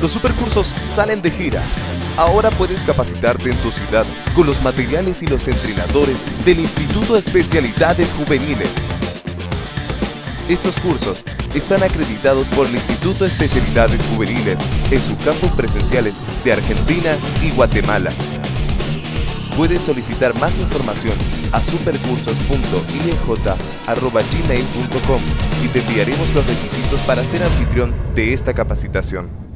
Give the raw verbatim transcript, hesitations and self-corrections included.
Los supercursos salen de gira. Ahora puedes capacitarte en tu ciudad con los materiales y los entrenadores del Instituto de Especialidades Juveniles. Estos cursos están acreditados por el Instituto de Especialidades Juveniles en sus campus presenciales de Argentina y Guatemala. Puedes solicitar más información a supercursos punto i e j arroba gmail punto com y te enviaremos los requisitos para ser anfitrión de esta capacitación.